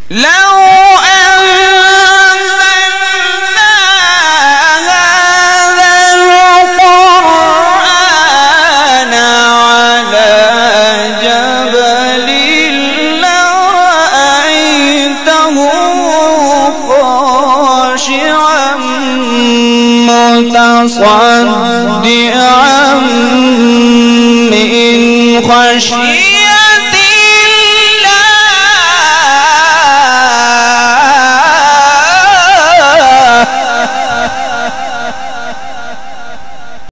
لو أنزلنا هذا القرآن على جبل لرأيته خاشعا متصدعا من خشية